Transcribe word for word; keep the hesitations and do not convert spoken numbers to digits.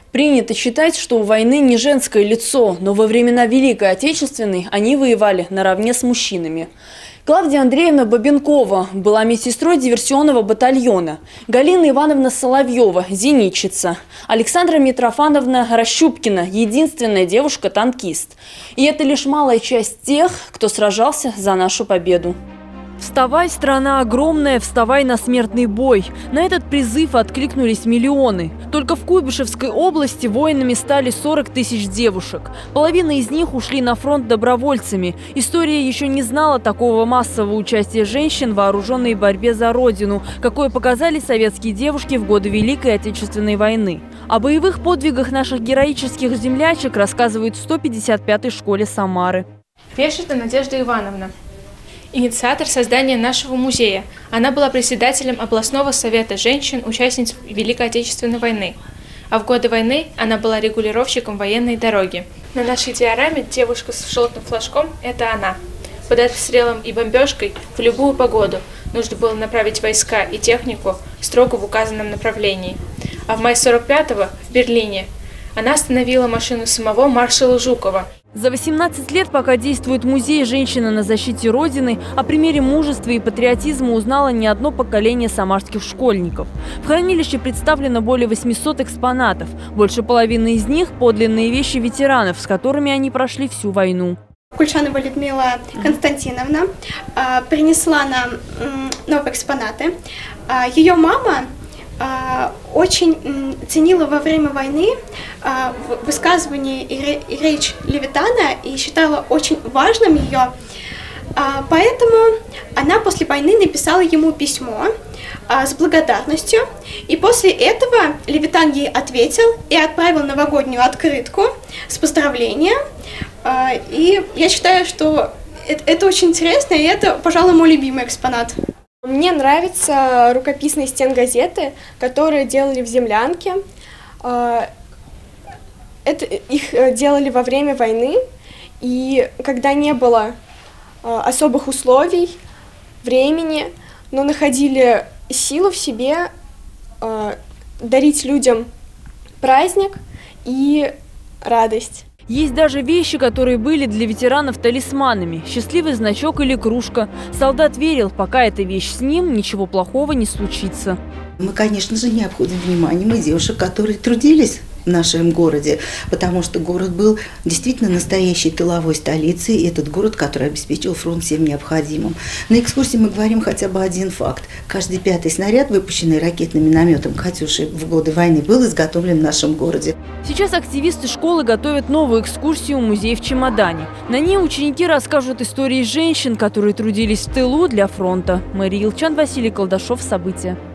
Принято считать, что у войны не женское лицо, но во времена Великой Отечественной они воевали наравне с мужчинами. Клавдия Андреевна Бабенкова была медсестрой диверсионного батальона. Галина Ивановна Соловьева – зенитчица. Александра Митрофановна Рощупкина – единственная девушка-танкист. И это лишь малая часть тех, кто сражался за нашу победу. Вставай, страна огромная, вставай на смертный бой. На этот призыв откликнулись миллионы. Только в Куйбышевской области воинами стали сорок тысяч девушек. Половина из них ушли на фронт добровольцами. История еще не знала такого массового участия женщин в вооруженной борьбе за Родину, какое показали советские девушки в годы Великой Отечественной войны. О боевых подвигах наших героических землячек рассказывают в сто пятьдесят пятой школе Самары. Пешета Надежда Ивановна. Инициатор создания нашего музея. Она была председателем областного совета женщин, участниц Великой Отечественной войны. А в годы войны она была регулировщиком военной дороги. На нашей диораме девушка с желтым флажком – это она. Под обстрелом и бомбежкой в любую погоду нужно было направить войска и технику строго в указанном направлении. А в мае сорок пятого в Берлине она остановила машину самого маршала Жукова. За восемнадцать лет, пока действует музей «Женщина на защите Родины», о примере мужества и патриотизма узнало не одно поколение самарских школьников. В хранилище представлено более восьмисот экспонатов. Больше половины из них – подлинные вещи ветеранов, с которыми они прошли всю войну. Кульчанова Людмила Константиновна э, принесла нам э, новые экспонаты. Э, ее мама э, очень э, ценила во время войны э, высказывание и, и речь Левитана и считала очень важным ее. Э, поэтому она после войны написала ему письмо э, с благодарностью. И после этого Левитан ей ответил и отправил новогоднюю открытку с поздравлением. И я считаю, что это, это очень интересно, и это, пожалуй, мой любимый экспонат. Мне нравятся рукописные стенгазеты, которые делали в землянке. Это, их делали во время войны, и когда не было особых условий, времени, но находили силу в себе дарить людям праздник и радость. Есть даже вещи, которые были для ветеранов талисманами. Счастливый значок или кружка. Солдат верил, пока эта вещь с ним, ничего плохого не случится. Мы, конечно же, не обходим вниманием и девушек, которые трудились в нашем городе, потому что город был действительно настоящей тыловой столицей, и этот город, который обеспечил фронт всем необходимым. На экскурсии мы говорим хотя бы один факт. Каждый пятый снаряд, выпущенный ракетным минометом «Катюши» в годы войны, был изготовлен в нашем городе. Сейчас активисты школы готовят новую экскурсию «Музей в чемодане». На ней ученики расскажут истории женщин, которые трудились в тылу для фронта. Мария Илчан, Василий Колдашов. События.